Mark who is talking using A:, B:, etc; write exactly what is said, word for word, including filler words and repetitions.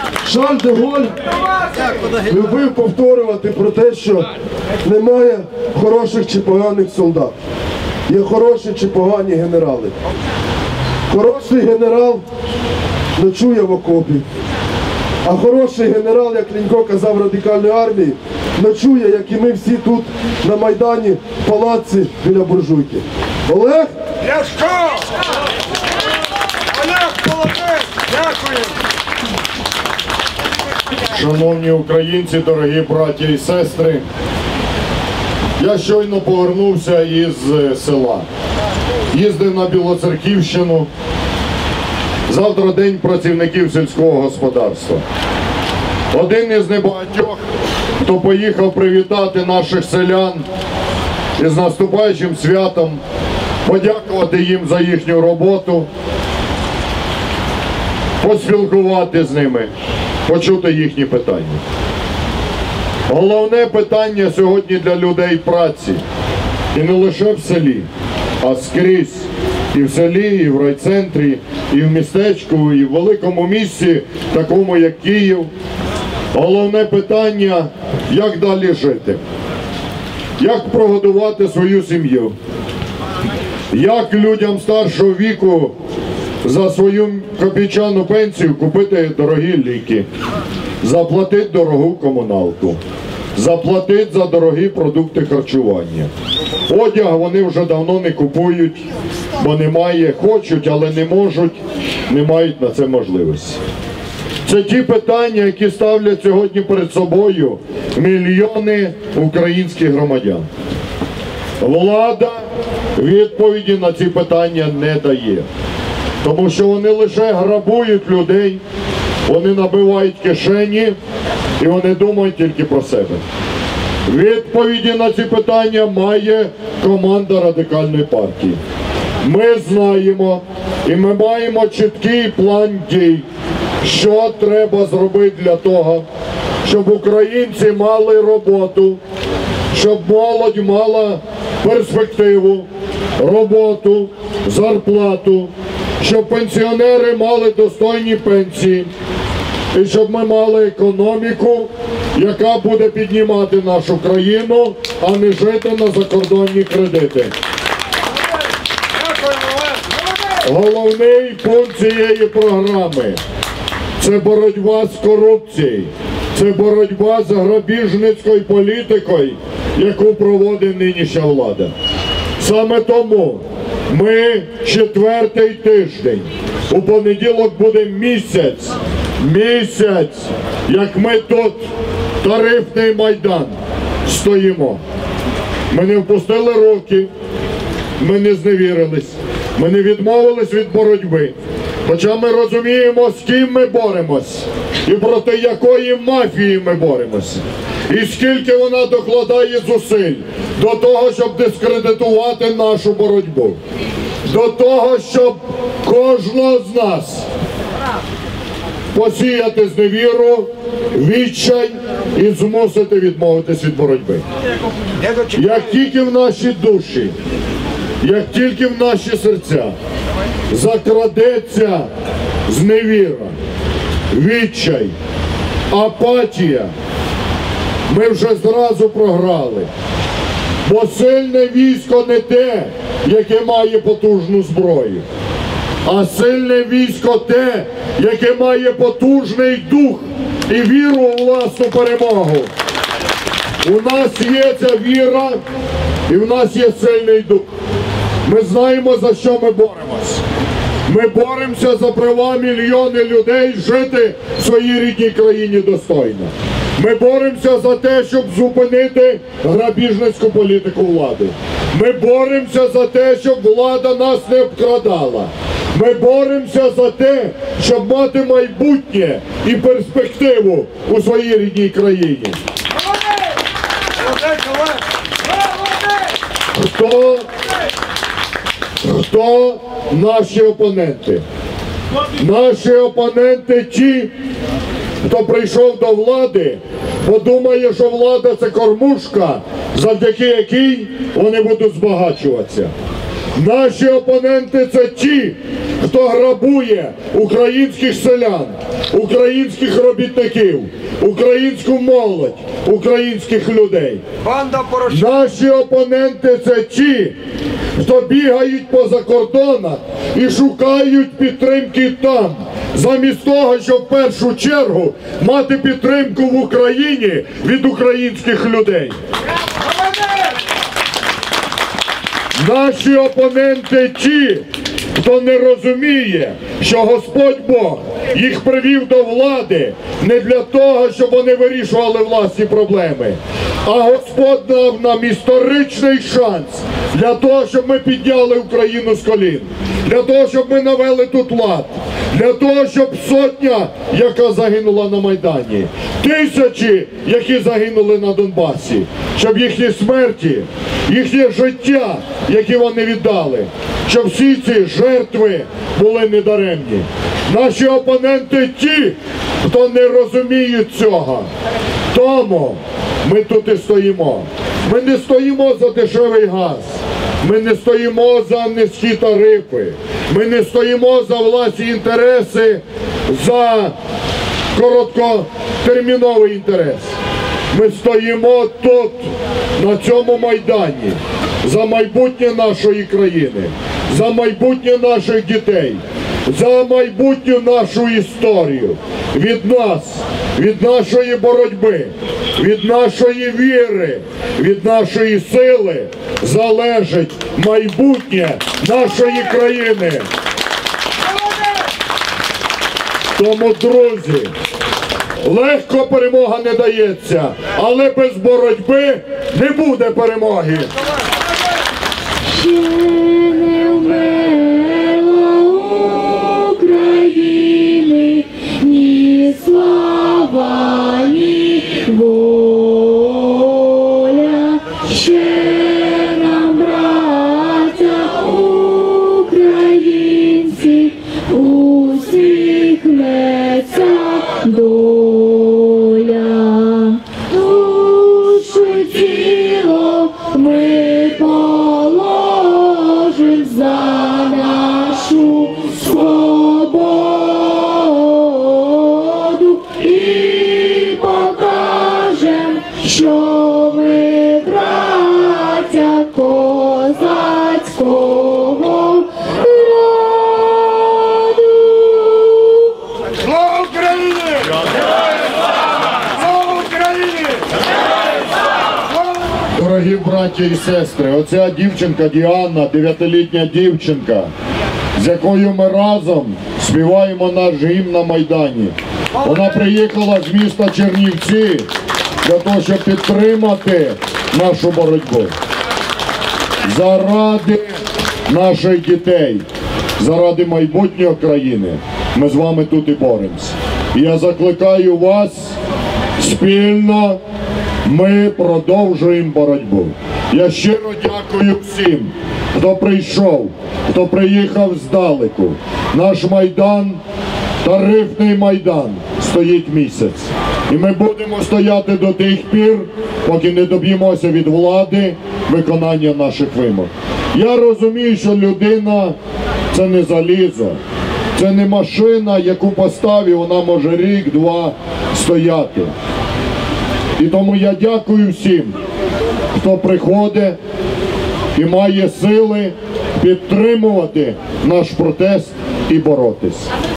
A: Шарль де Голль любив повторювати про те, що немає хороших чи поганих солдат. Є хороші чи погані генерали. Хороший генерал ночує в окопі. А хороший генерал, як Ленько казав в радикальній армії, ночує, як і ми всі тут на Майдані, в палаці біля буржуйки. Олег?
B: Ляшко! Олег, молодець! Дякую!
C: Шановні українці, дорогі браті і сестри, я щойно повернувся із села. Їздив на Білоцерківщину. Завтра день працівників сільського господарства. Один із небагатьох, хто поїхав привітати наших селян із наступаючим святом, подякувати їм за їхню роботу, поспілкувати з ними, почути їхні питання. Головне питання сьогодні для людей праці. І не лише в селі, а скрізь. І в селі, і в райцентрі, і в містечку, і в великому місті, такому як Київ. Головне питання, як далі жити. Як прогодувати свою сім'ю. Як людям старшого віку за свою копійчану пенсію купити дорогі ліки, заплатити дорогу комуналку, заплатити за дорогі продукти харчування. Одяг вони вже давно не купують, бо немає, хочуть, але не можуть, не мають на це можливості. Це ті питання, які ставлять сьогодні перед собою мільйони українських громадян. Влада відповіді на ці питання не дає, тому що вони лише грабують людей, вони набивають кишені і вони думають тільки про себе. Відповіді на ці питання має команда Радикальної партії. Ми знаємо і ми маємо чіткий план дій, що треба зробити для того, щоб українці мали роботу, щоб молодь мала перспективу, роботу, зарплату, щоб пенсіонери мали достойні пенсії, і щоб ми мали економіку, яка буде піднімати нашу країну, а не жити на закордонні кредити. Головний пункт цієї програми – це боротьба з корупцією, це боротьба з грабіжницькою політикою, яку проводить нинішня влада. Саме тому ми четвертий тиждень, у понеділок буде місяць, місяць, як ми тут, тарифний Майдан, стоїмо. Ми не впустили руки, ми не зневірились, ми не відмовились від боротьби. Хоча ми розуміємо, з ким ми боремось і проти якої мафії ми боремося. І скільки вона докладає зусиль до того, щоб дискредитувати нашу боротьбу. До того, щоб кожного з нас посіяти зневіру, відчай і змусити відмовитись від боротьби. Як тільки в наші душі, як тільки в наші серця закрадеться зневіра, відчай, апатія, ми вже зразу програли. Бо сильне військо не те, яке має потужну зброю, а сильне військо те, яке має потужний дух і віру у власну перемогу. У нас є ця віра і в нас є сильний дух. Ми знаємо, за що ми боремось. Ми боремося за права мільйони людей жити в своїй рідній країні достойно. Ми боремося за те, щоб зупинити грабіжницьку політику влади. Ми боремося за те, щоб влада нас не обкрадала. Ми боремося за те, щоб мати майбутнє і перспективу у своїй рідній країні. Хто, хто наші опоненти? Наші опоненти ті, хто прийшов до влади, подумає, що влада – це кормушка, завдяки якій вони будуть збагачуватися. Наші опоненти – це ті, хто грабує українських селян, українських робітників, українську молодь, українських людей.
B: Банда Порошенка.
C: Наші опоненти – це ті, хто бігають по закордонах і шукають підтримки там, замість того, щоб в першу чергу мати підтримку в Україні від українських людей. Наші опоненти ті, хто не розуміє, що Господь Бог їх привів до влади не для того, щоб вони вирішували власні проблеми, а Господь дав нам історичний шанс для того, щоб ми підняли Україну з колін, для того, щоб ми навели тут лад, для того, щоб сотня, яка загинула на Майдані, тисячі, які загинули на Донбасі, щоб їхні смерті, їхнє життя, які вони віддали, щоб всі ці жертви були недаремні. Наші опоненти ті, хто не розуміють цього. Тому ми тут і стоїмо. Ми не стоїмо за дешевий газ. Ми не стоїмо за низькі тарифи. Ми не стоїмо за власні інтереси, за короткотерміновий інтерес. Ми стоїмо тут, на цьому Майдані, за майбутнє нашої країни, за майбутнє наших дітей, за майбутню нашу історію. Від нас, від нашої боротьби, від нашої віри, від нашої сили залежить майбутнє нашої країни. Тому, друзі, легко перемога не дається, але без боротьби не буде перемоги.
D: Ще не вмерла України ні слава, ні воля. Ще нам, браття українці, усміхнеться доля. Душу й тіло ми положим за нашу свободу і покажем, що ми браття козацького роду.
B: Слава Україні! Слава Україні!
C: Дорогі браті і сестри, оця дівчинка Діана, дев'ятилітня дівчинка, з якою ми разом співаємо наш гімн на Майдані. Вона приїхала з міста Чернівці для того, щоб підтримати нашу боротьбу. Заради наших дітей, заради майбутнього країни ми з вами тут і боремося. І я закликаю вас спільно, ми продовжуємо боротьбу. Я щиро дякую всім, хто прийшов, хто приїхав здалеку. Наш Майдан, тарифний Майдан, стоїть місяць. І ми будемо стояти до тих пір, поки не доб'ємося від влади виконання наших вимог. Я розумію, що людина – це не залізо, це не машина, яку поставив, вона може рік-два стояти. І тому я дякую всім, хто приходить і має сили підтримувати наш протест і боротись.